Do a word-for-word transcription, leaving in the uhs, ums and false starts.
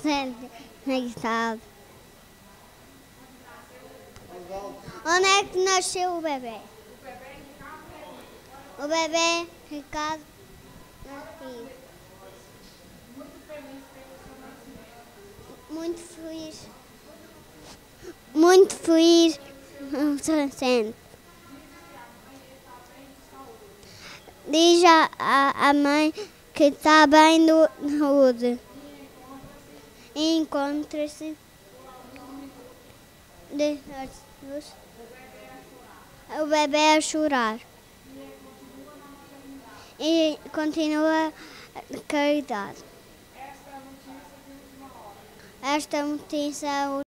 sentado. Onde é que nasceu o bebê? O bebê Ricardo nasceu. Muito feliz. Muito feliz. Sente. Diz a, a, a mãe que está bem de saúde. E encontra-se de o bebê a chorar. E continua a caridade. Esta notícia